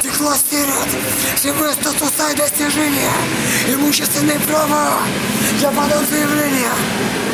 деклассирует все статуса и достижения, имущественные права. Я подал заявление